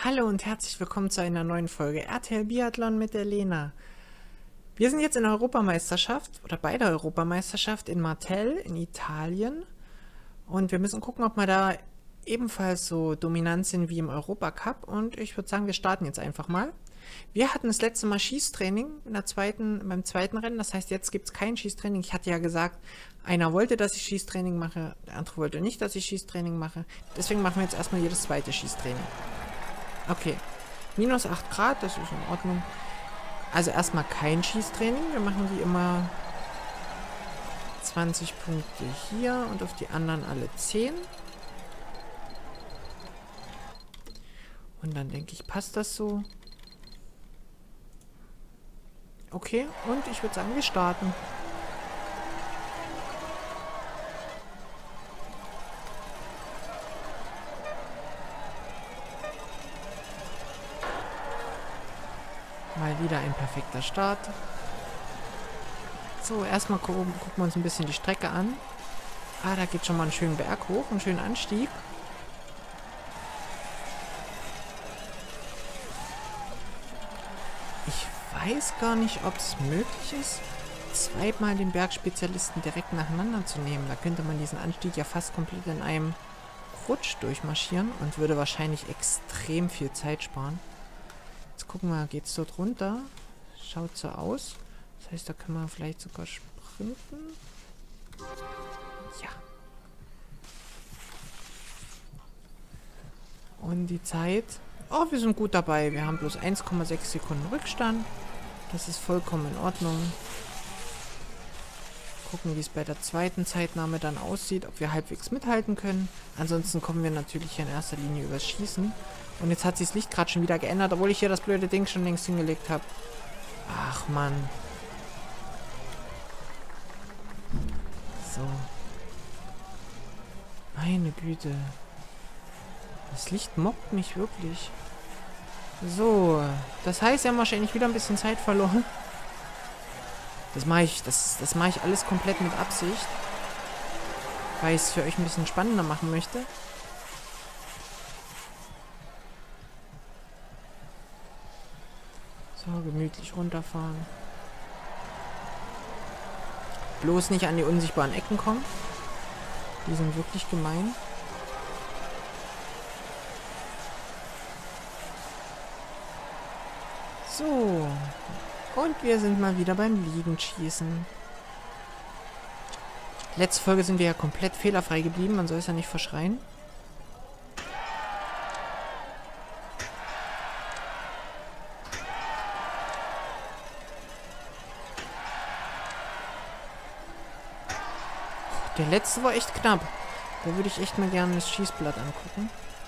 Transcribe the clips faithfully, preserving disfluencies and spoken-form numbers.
Hallo und herzlich willkommen zu einer neuen Folge R T L Biathlon mit der Lena. Wir sind jetzt in der Europameisterschaft oder bei der Europameisterschaft in Martel in Italien und wir müssen gucken, ob wir da ebenfalls so dominant sind wie im Europacup, und ich würde sagen, wir starten jetzt einfach mal. Wir hatten das letzte Mal Schießtraining in der zweiten, beim zweiten Rennen, das heißt, jetzt gibt es kein Schießtraining. Ich hatte ja gesagt, einer wollte, dass ich Schießtraining mache, der andere wollte nicht, dass ich Schießtraining mache. Deswegen machen wir jetzt erstmal jedes zweite Schießtraining. Okay, minus acht Grad, das ist in Ordnung. Also erstmal kein Schießtraining, wir machen wie immer zwanzig Punkte hier und auf die anderen alle zehn. Und dann denke ich, passt das so. Okay, und ich würde sagen, wir starten. Mal wieder ein perfekter Start. So, erstmal gucken, gucken wir uns ein bisschen die Strecke an. Ah, da geht schon mal einen schönen Berg hoch, einen schönen Anstieg. Ich weiß gar nicht, ob es möglich ist, zweimal den Bergspezialisten direkt nacheinander zu nehmen. Da könnte man diesen Anstieg ja fast komplett in einem Rutsch durchmarschieren und würde wahrscheinlich extrem viel Zeit sparen. Jetzt gucken wir, geht es dort runter? Schaut so aus. Das heißt, da können wir vielleicht sogar sprinten. Ja. Und die Zeit. Oh, wir sind gut dabei. Wir haben bloß eins Komma sechs Sekunden Rückstand. Das ist vollkommen in Ordnung. Gucken, wie es bei der zweiten Zeitnahme dann aussieht, ob wir halbwegs mithalten können. Ansonsten kommen wir natürlich in erster Linie übers Schießen. Und jetzt hat sich das Licht gerade schon wieder geändert, obwohl ich hier das blöde Ding schon längst hingelegt habe. Ach, Mann. So. Meine Güte. Das Licht mobbt mich wirklich. So. Das heißt, wir haben wahrscheinlich wieder ein bisschen Zeit verloren. Das mache ich, das, das mache ich alles komplett mit Absicht. Weil ich es für euch ein bisschen spannender machen möchte. So, gemütlich runterfahren. Bloß nicht an die unsichtbaren Ecken kommen. Die sind wirklich gemein. So. Und wir sind mal wieder beim Liegenschießen. Letzte Folge sind wir ja komplett fehlerfrei geblieben. Man soll es ja nicht verschreien. Der letzte war echt knapp. Da würde ich echt mal gerne das Schießblatt angucken.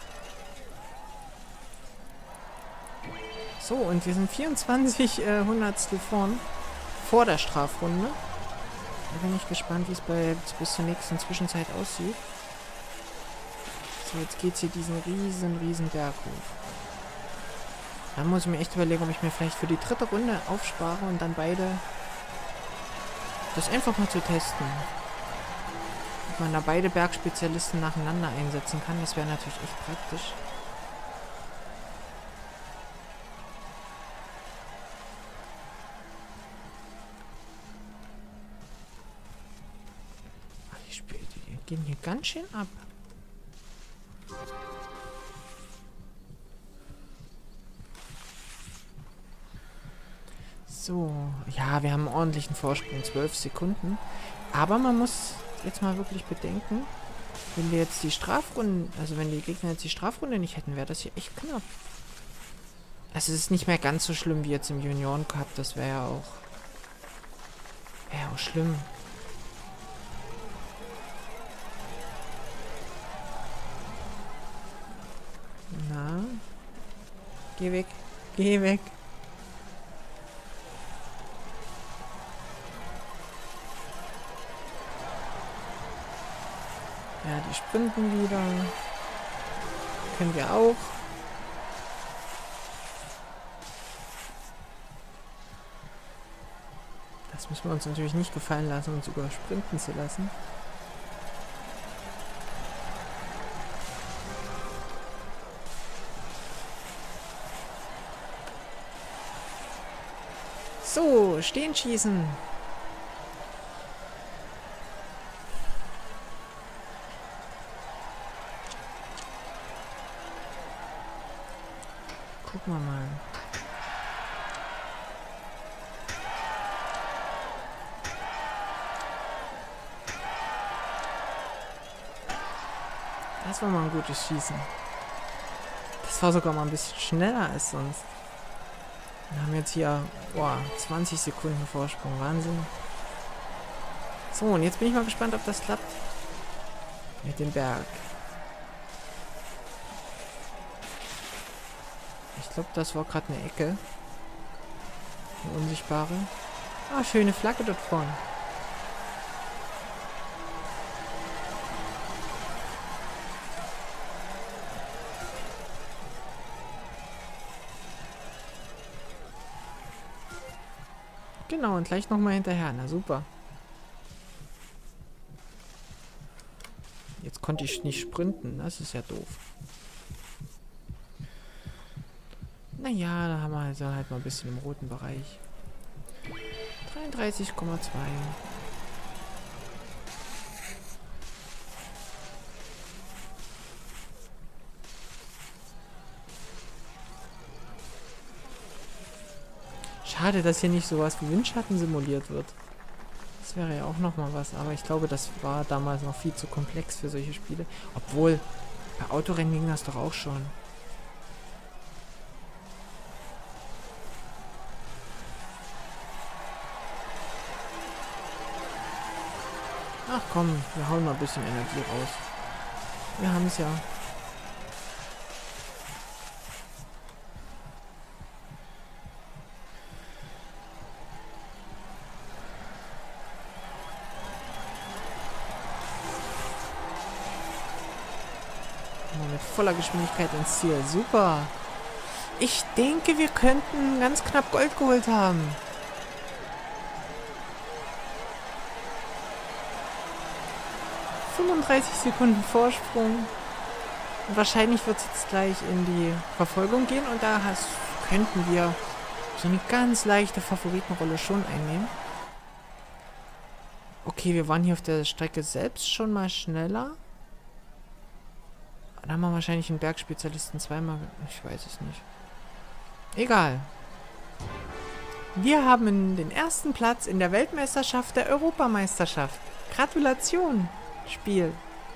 So, und wir sind vierundzwanzig äh, Hundertstel vorn. Vor der Strafrunde. Da bin ich gespannt, wie es bei bis zur nächsten Zwischenzeit aussieht. So, jetzt geht es hier diesen riesen, riesen Berg hoch. Da muss ich mir echt überlegen, ob ich mir vielleicht für die dritte Runde aufspare und dann beide das einfach mal zu testen. Ob man da beide Bergspezialisten nacheinander einsetzen kann, das wäre natürlich echt praktisch. Ach, die Spiele, die gehen hier ganz schön ab. So, ja, wir haben einen ordentlichen Vorsprung, zwölf Sekunden. Aber man muss jetzt mal wirklich bedenken, wenn wir jetzt die Strafrunde, also wenn die Gegner jetzt die Strafrunde nicht hätten, wäre das hier echt knapp. Also es ist nicht mehr ganz so schlimm wie jetzt im Junioren-Cup, das wäre ja auch, wäre ja auch schlimm. Na, geh weg, geh weg. Ja, die sprinten wieder. Können wir auch. Das müssen wir uns natürlich nicht gefallen lassen, uns übersprinten zu lassen. So, stehen schießen. Gucken wir mal. Das war mal ein gutes Schießen. Das war sogar mal ein bisschen schneller als sonst. Wir haben jetzt hier, boah, zwanzig Sekunden Vorsprung. Wahnsinn. So, und jetzt bin ich mal gespannt, ob das klappt. Mit dem Berg. Ich glaube, das war gerade eine Ecke. Eine unsichtbare. Ah, schöne Flagge dort vorne. Genau, und gleich nochmal hinterher. Na super. Jetzt konnte ich nicht sprinten. Das ist ja doof. Naja, da haben wir also halt mal ein bisschen im roten Bereich. dreiunddreißig Komma zwei. Schade, dass hier nicht sowas wie Windschatten simuliert wird. Das wäre ja auch nochmal was. Aber ich glaube, das war damals noch viel zu komplex für solche Spiele. Obwohl, bei Autorennen ging das doch auch schon. Ach komm, wir hauen mal ein bisschen Energie raus. Wir haben es ja. Mit voller Geschwindigkeit ins Ziel. Super. Ich denke, wir könnten ganz knapp Gold geholt haben. fünfunddreißig Sekunden Vorsprung. Und wahrscheinlich wird es jetzt gleich in die Verfolgung gehen. Und da hast, könnten wir so eine ganz leichte Favoritenrolle schon einnehmen. Okay, wir waren hier auf der Strecke selbst schon mal schneller. Da haben wir wahrscheinlich einen Bergspezialisten zweimal... Ich weiß es nicht. Egal. Wir haben den ersten Platz in der Weltmeisterschaft der Europameisterschaft. Gratulation, Spiel.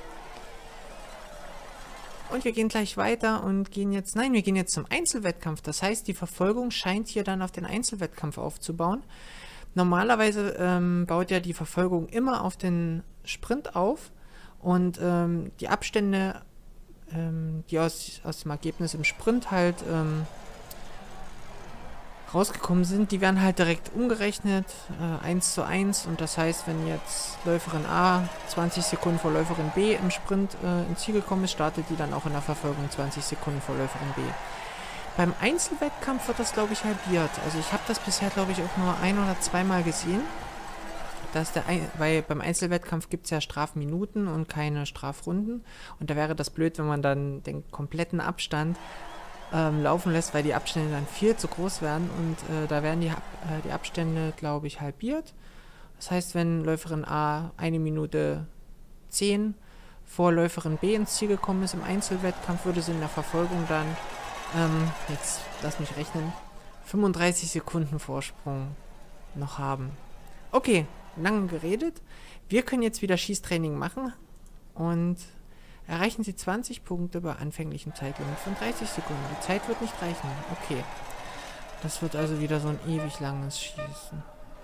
Und wir gehen gleich weiter und gehen jetzt... Nein, wir gehen jetzt zum Einzelwettkampf. Das heißt, die Verfolgung scheint hier dann auf den Einzelwettkampf aufzubauen. Normalerweise ähm, baut ja die Verfolgung immer auf den Sprint auf. Und ähm, die Abstände... die aus, aus dem Ergebnis im Sprint halt ähm, rausgekommen sind, die werden halt direkt umgerechnet, äh, eins zu eins, und das heißt, wenn jetzt Läuferin A zwanzig Sekunden vor Läuferin B im Sprint äh, ins Ziel gekommen ist, startet die dann auch in der Verfolgung zwanzig Sekunden vor Läuferin B. Beim Einzelwettkampf wird das, glaube ich, halbiert. Also ich habe das bisher, glaube ich, auch nur ein- oder zweimal gesehen. Dass der ein, weil beim Einzelwettkampf gibt es ja Strafminuten und keine Strafrunden. Und da wäre das blöd, wenn man dann den kompletten Abstand ähm, laufen lässt, weil die Abstände dann viel zu groß werden. Und äh, da werden die, äh, die Abstände, glaube ich, halbiert. Das heißt, wenn Läuferin A eine Minute zehn vor Läuferin B ins Ziel gekommen ist im Einzelwettkampf, würde sie in der Verfolgung dann, ähm, jetzt lass mich rechnen, fünfunddreißig Sekunden Vorsprung noch haben. Okay. Lange geredet. Wir können jetzt wieder Schießtraining machen und erreichen Sie zwanzig Punkte bei anfänglichem Zeitlimit von dreißig Sekunden. Die Zeit wird nicht reichen. Okay. Das wird also wieder so ein ewig langes Schießen.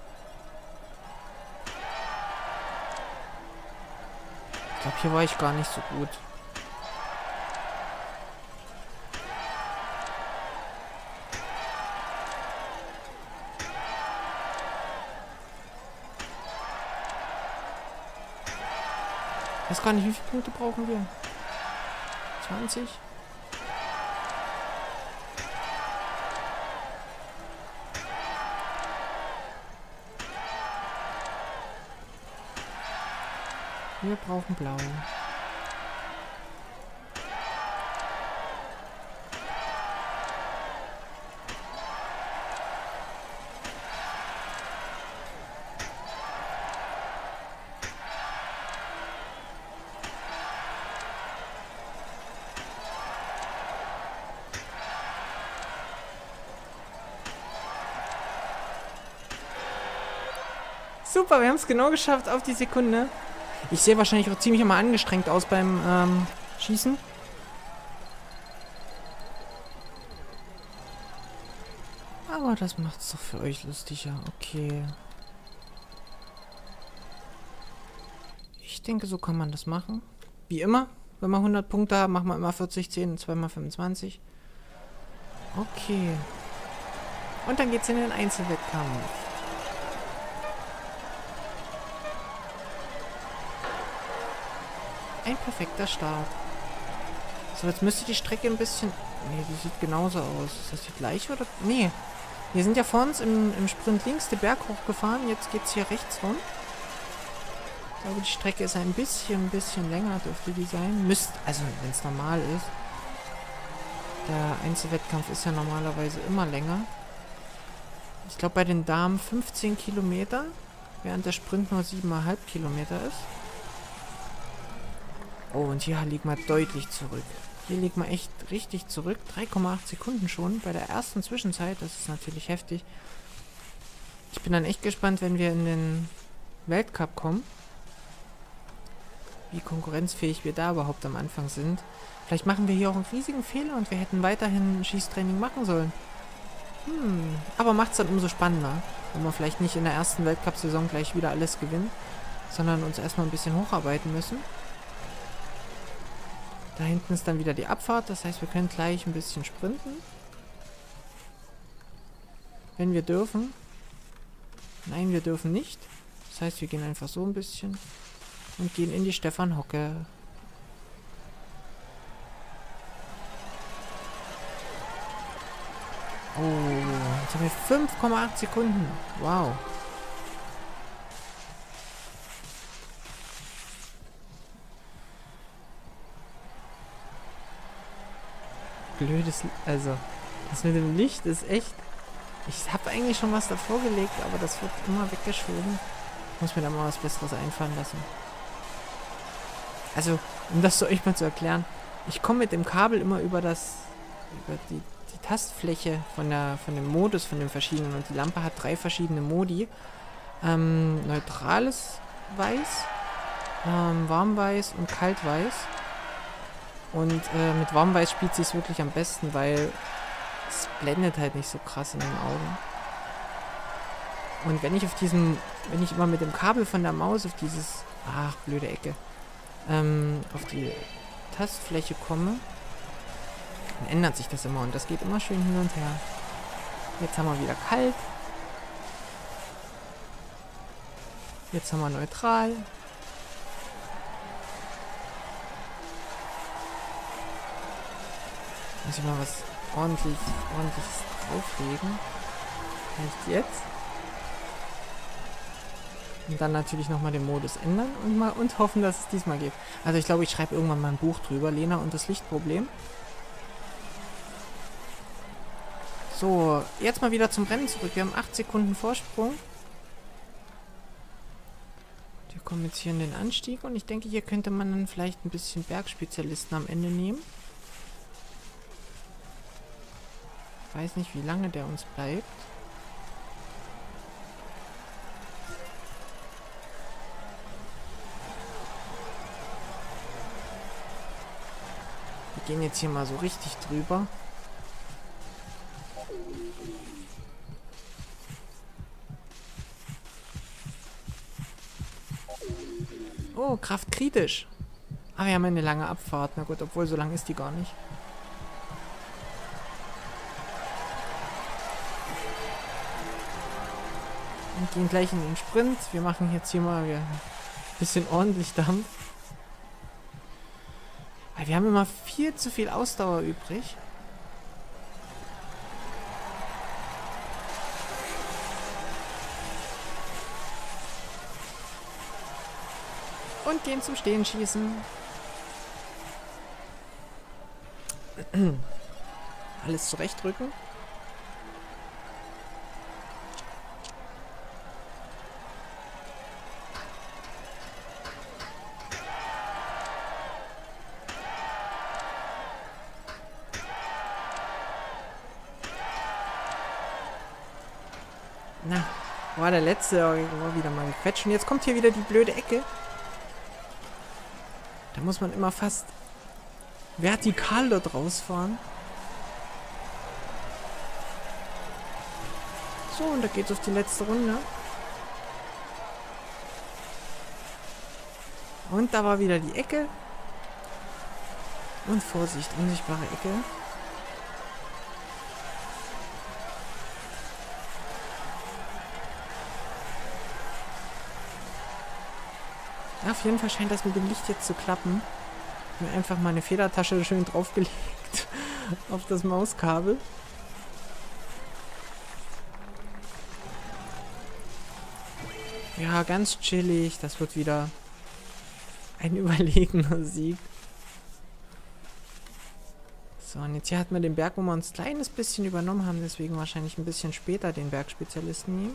Ich glaube, hier war ich gar nicht so gut. Ich weiß gar nicht, wie viele Punkte brauchen wir? zwanzig? Wir brauchen blau. Super, wir haben es genau geschafft auf die Sekunde. Ich sehe wahrscheinlich auch ziemlich immer angestrengt aus beim ähm, Schießen. Aber das macht es doch für euch lustiger. Okay. Ich denke, so kann man das machen. Wie immer, wenn wir hundert Punkte haben, machen wir immer vierzig, zehn und zwei mal fünfundzwanzig. Okay. Und dann geht's in den Einzelwettkampf. Ein perfekter Start. So, jetzt müsste die Strecke ein bisschen... Nee, die sieht genauso aus. Ist das die gleiche oder... Nee. Wir sind ja vor uns im, im Sprint links den Berg hochgefahren. Jetzt geht's hier rechts rum. Ich glaube, die Strecke ist ein bisschen, ein bisschen länger, dürfte die sein. Müsst, also wenn es normal ist. Der Einzelwettkampf ist ja normalerweise immer länger. Ich glaube, bei den Damen fünfzehn Kilometer, während der Sprint nur sieben Komma fünf Kilometer ist. Oh, und hier liegt man deutlich zurück. Hier liegt man echt richtig zurück. drei Komma acht Sekunden schon bei der ersten Zwischenzeit. Das ist natürlich heftig. Ich bin dann echt gespannt, wenn wir in den Weltcup kommen. Wie konkurrenzfähig wir da überhaupt am Anfang sind. Vielleicht machen wir hier auch einen riesigen Fehler und wir hätten weiterhin ein Schießtraining machen sollen. Hm, aber macht es dann umso spannender, wenn wir vielleicht nicht in der ersten Weltcup-Saison gleich wieder alles gewinnen, sondern uns erstmal ein bisschen hocharbeiten müssen. Da hinten ist dann wieder die Abfahrt, das heißt, wir können gleich ein bisschen sprinten. Wenn wir dürfen. Nein, wir dürfen nicht. Das heißt, wir gehen einfach so ein bisschen und gehen in die Stefan Hocke. Oh, jetzt haben wir fünf Komma acht Sekunden. Wow. Blödes, also, das mit dem Licht ist echt... Ich habe eigentlich schon was davor gelegt, aber das wird immer weggeschoben. Ich muss mir da mal was Besseres einfallen lassen. Also, um das so euch mal zu erklären, ich komme mit dem Kabel immer über das, über die, die Tastfläche von der, von dem Modus, von den verschiedenen. Und die Lampe hat drei verschiedene Modi. Ähm, neutrales Weiß, ähm, Warmweiß und Kaltweiß. Und äh, mit Warmweiß spielt sie es wirklich am besten, weil es blendet halt nicht so krass in den Augen. Und wenn ich auf diesem, wenn ich immer mit dem Kabel von der Maus auf dieses, ach, blöde Ecke, ähm, auf die Tastfläche komme, dann ändert sich das immer und das geht immer schön hin und her. Jetzt haben wir wieder kalt. Jetzt haben wir neutral. Muss ich mal was ordentlich, ordentliches drauflegen. Vielleicht jetzt. Und dann natürlich nochmal den Modus ändern und mal und hoffen, dass es diesmal geht. Also ich glaube, ich schreibe irgendwann mal ein Buch drüber. Lena und das Lichtproblem. So, jetzt mal wieder zum Rennen zurück. Wir haben acht Sekunden Vorsprung. Wir kommen jetzt hier in den Anstieg und ich denke, hier könnte man dann vielleicht ein bisschen Bergspezialisten am Ende nehmen. Ich weiß nicht, wie lange der uns bleibt. Wir gehen jetzt hier mal so richtig drüber. Oh, Kraft kritisch. Ah, wir haben eine lange Abfahrt. Na gut, obwohl so lang ist die gar nicht. Und gehen gleich in den Sprint. Wir machen jetzt hier mal ein bisschen ordentlich Dampf. Weil wir haben immer viel zu viel Ausdauer übrig. Und gehen zum Stehenschießen. Alles zurechtrücken. Na, Boah, der letzte war wieder mal gequetscht. Und jetzt kommt hier wieder die blöde Ecke. Da muss man immer fast vertikal dort rausfahren. So, und da geht's auf die letzte Runde. Und da war wieder die Ecke. Und Vorsicht, unsichtbare Ecke. Ja, auf jeden Fall scheint das mit dem Licht jetzt zu klappen. Ich habe mir einfach meine Federtasche schön draufgelegt auf das Mauskabel. Ja, ganz chillig. Das wird wieder ein überlegener Sieg. So, und jetzt hier hat man den Berg, wo wir uns ein kleines bisschen übernommen haben. Deswegen wahrscheinlich ein bisschen später den Bergspezialisten nehmen.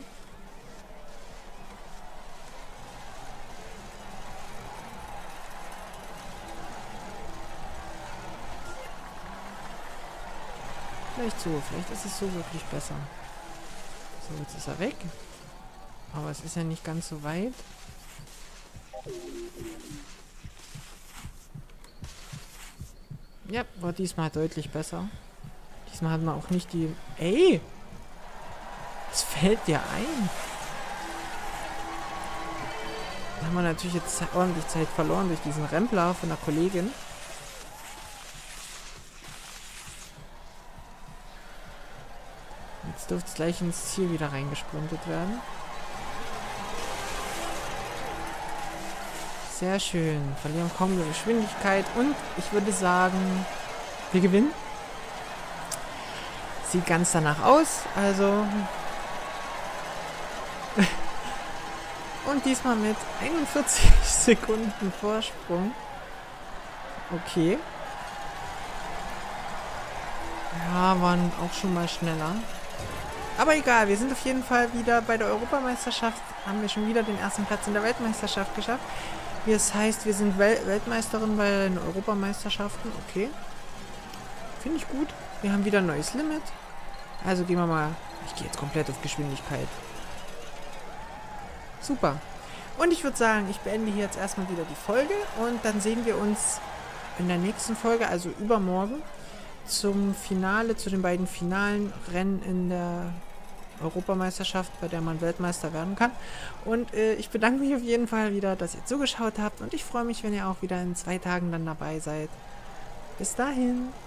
Vielleicht so, vielleicht ist es so wirklich besser. So, jetzt ist er weg. Aber es ist ja nicht ganz so weit. Ja, war diesmal deutlich besser. Diesmal hat man auch nicht die... Ey! Was fällt dir ein? Da haben wir natürlich jetzt ordentlich Zeit verloren durch diesen Rempler von der Kollegin. Jetzt dürfte es gleich ins Ziel wieder reingesprintet werden. Sehr schön. Verlieren kaum die Geschwindigkeit. Und ich würde sagen, wir gewinnen. Sieht ganz danach aus. Also. Und diesmal mit einundvierzig Sekunden Vorsprung. Okay. Ja, waren auch schon mal schneller. Aber egal, wir sind auf jeden Fall wieder bei der Europameisterschaft. Haben wir schon wieder den ersten Platz in der Weltmeisterschaft geschafft. Das heißt, wir sind Wel Weltmeisterin bei den Europameisterschaften. Okay. Finde ich gut. Wir haben wieder ein neues Limit. Also gehen wir mal... Ich gehe jetzt komplett auf Geschwindigkeit. Super. Und ich würde sagen, ich beende hier jetzt erstmal wieder die Folge. Und dann sehen wir uns in der nächsten Folge, also übermorgen, zum Finale, zu den beiden finalen Rennen in der Europameisterschaft, bei der man Weltmeister werden kann. Und äh, ich bedanke mich auf jeden Fall wieder, dass ihr zugeschaut habt. Und ich freue mich, wenn ihr auch wieder in zwei Tagen dann dabei seid. Bis dahin.